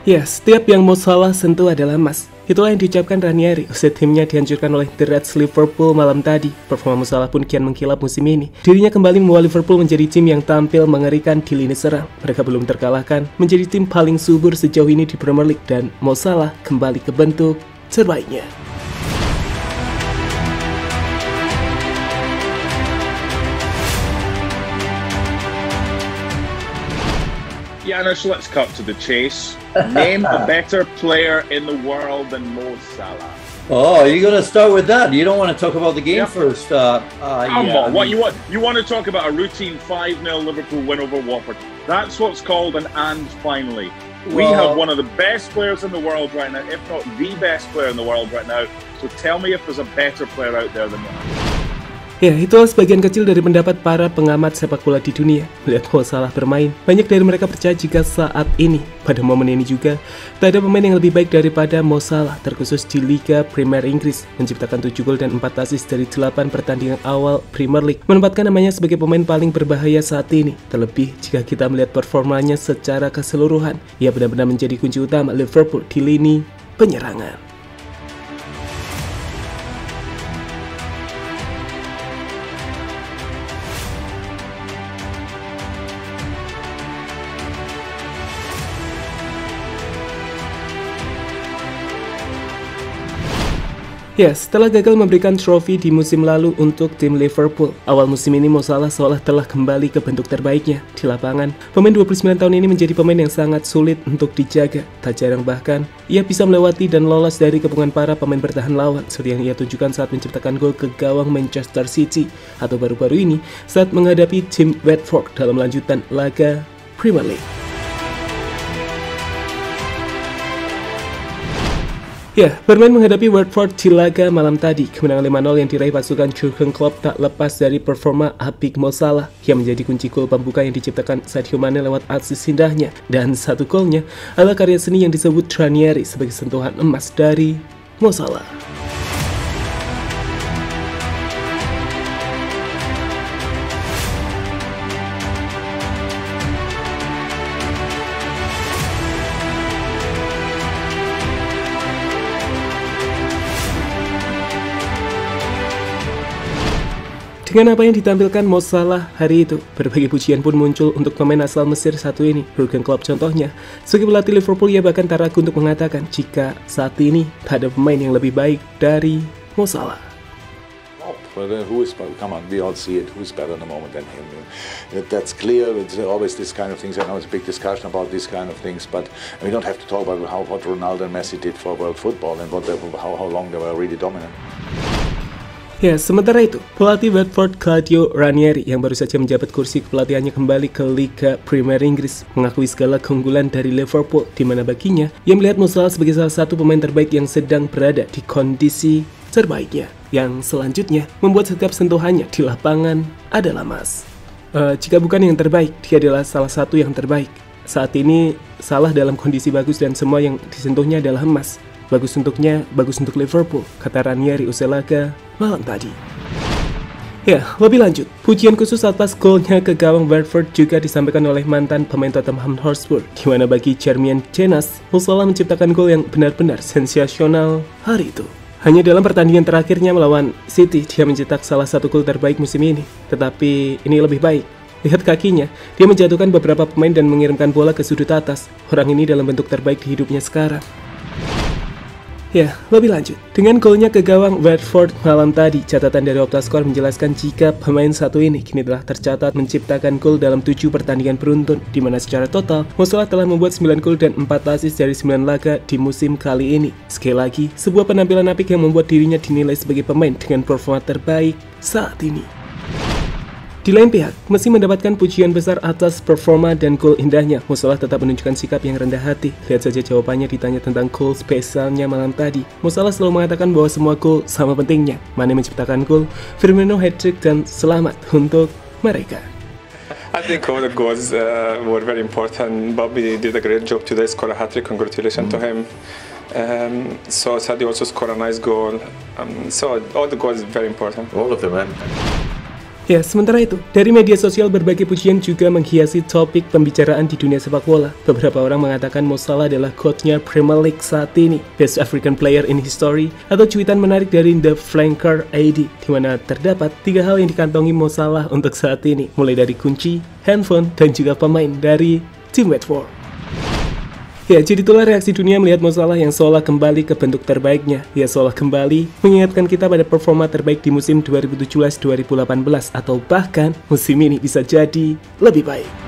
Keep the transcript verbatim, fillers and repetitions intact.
Ya, setiap yang Mo Salah sentuh adalah emas. Itulah yang diucapkan Ranieri usai timnya dihancurkan oleh The Reds Liverpool malam tadi. Performa Mo Salah pun kian mengkilap musim ini. Dirinya kembali membawa Liverpool menjadi tim yang tampil mengerikan di lini serang. Mereka belum terkalahkan, menjadi tim paling subur sejauh ini di Premier League, dan Mo Salah kembali ke bentuk terbaiknya. Janusz, let's cut to the chase. Name a better player in the world than Mo Salah. Oh, you're going to start with that? You don't want to talk about the game yep. first? Uh, uh, Come yeah, on, what you want? You want to talk about a routine five nil Liverpool win over Watford? That's what's called an and finally. We well, have one of the best players in the world right now, if not the best player in the world right now. So tell me if there's a better player out there than that. Ya, itulah sebagian kecil dari pendapat para pengamat sepak bola di dunia. Melihat Mo Salah bermain, banyak dari mereka percaya jika saat ini, pada momen ini juga, tak ada pemain yang lebih baik daripada Mo Salah, terkhusus di Liga Premier Inggris, menciptakan tujuh gol dan empat assist dari delapan pertandingan awal Premier League, menempatkan namanya sebagai pemain paling berbahaya saat ini. Terlebih jika kita melihat performanya secara keseluruhan, ia benar-benar menjadi kunci utama Liverpool di lini penyerangan. Ya, setelah gagal memberikan trofi di musim lalu untuk tim Liverpool, awal musim ini Mo Salah seolah telah kembali ke bentuk terbaiknya di lapangan. Pemain dua puluh sembilan tahun ini menjadi pemain yang sangat sulit untuk dijaga. Tak jarang bahkan, ia bisa melewati dan lolos dari kepungan para pemain bertahan lawan, seperti yang ia tunjukkan saat menciptakan gol ke gawang Manchester City, atau baru-baru ini saat menghadapi tim Watford dalam lanjutan laga Premier League. Ya, bermain menghadapi Watford di laga malam tadi, kemenangan lima nol yang diraih pasukan Jurgen Klopp tak lepas dari performa apik Mo Salah yang menjadi kunci gol pembuka yang diciptakan Sadio Mane lewat asis indahnya, dan satu golnya adalah karya seni yang disebut Ranieri sebagai sentuhan emas dari Mo Salah. Dengan apa yang ditampilkan Mo Salah hari itu, berbagai pujian pun muncul untuk pemain asal Mesir satu ini, Jurgen Klopp contohnya. Sebagai pelatih Liverpool, ia bahkan tak ragu untuk mengatakan jika saat ini tak ada pemain yang lebih baik dari Mo Salah. Well, who is, come on, we all see it. Who's better in the moment than him? That's clear. It's always this kind of things. I know it's a big discussion about these kind of things, but we don't have to talk about how what Ronaldo and Messi did for world football and what they, how how long they were really dominant. Ya, sementara itu, pelatih Watford Claudio Ranieri yang baru saja menjabat kursi kepelatihannya kembali ke Liga Premier Inggris mengakui segala keunggulan dari Liverpool, di mana baginya ia melihat Mo Salah sebagai salah satu pemain terbaik yang sedang berada di kondisi terbaiknya, yang selanjutnya membuat setiap sentuhannya di lapangan adalah emas. Uh, jika bukan yang terbaik, dia adalah salah satu yang terbaik. Saat ini Salah dalam kondisi bagus dan semua yang disentuhnya adalah emas. Bagus untuknya, bagus untuk Liverpool, kata Ranieri usai laga malam tadi. Ya, lebih lanjut, pujian khusus atas golnya ke gawang Watford juga disampaikan oleh mantan pemain Tottenham Hotspur, di mana bagi Jermain Jenas, Mo Salah menciptakan gol yang benar-benar sensasional hari itu. Hanya dalam pertandingan terakhirnya melawan City, dia mencetak salah satu gol terbaik musim ini. Tetapi ini lebih baik. Lihat kakinya, dia menjatuhkan beberapa pemain dan mengirimkan bola ke sudut atas. Orang ini dalam bentuk terbaik di hidupnya sekarang. Ya, lebih lanjut. Dengan golnya ke gawang Watford malam tadi, catatan dari Optascore menjelaskan jika pemain satu ini kini telah tercatat menciptakan gol dalam tujuh pertandingan beruntun, di mana secara total, Mo Salah telah membuat sembilan gol dan empat assist dari sembilan laga di musim kali ini. Sekali lagi, sebuah penampilan apik yang membuat dirinya dinilai sebagai pemain dengan performa terbaik saat ini. Di lain pihak, meski mendapatkan pujian besar atas performa dan gol indahnya, Mo Salah tetap menunjukkan sikap yang rendah hati. Lihat saja jawabannya ditanya tentang gol spesialnya malam tadi. Mo Salah selalu mengatakan bahwa semua gol sama pentingnya. Mane menciptakan gol, Firmino hat-trick, dan selamat untuk mereka. I think all the goals uh, were very important. Bobby did a great job today, scored a hat-trick. Congratulations mm. to him. Um, so Sadio also scored a nice goal. Um, so all the goals are very important. All of them, man. Ya, sementara itu, dari media sosial berbagai pujian juga menghiasi topik pembicaraan di dunia sepak bola. Beberapa orang mengatakan Mo Salah adalah coach-nya Premier League saat ini, Best African Player in History, atau cuitan menarik dari The Flanker I D, di mana terdapat tiga hal yang dikantongi Mo Salah untuk saat ini, mulai dari kunci, handphone, dan juga pemain dari tim Watford. Ya, jadi itulah reaksi dunia melihat Mo Salah yang seolah kembali ke bentuk terbaiknya. Ya, seolah kembali mengingatkan kita pada performa terbaik di musim dua ribu tujuh belas dua ribu delapan belas, atau bahkan musim ini bisa jadi lebih baik.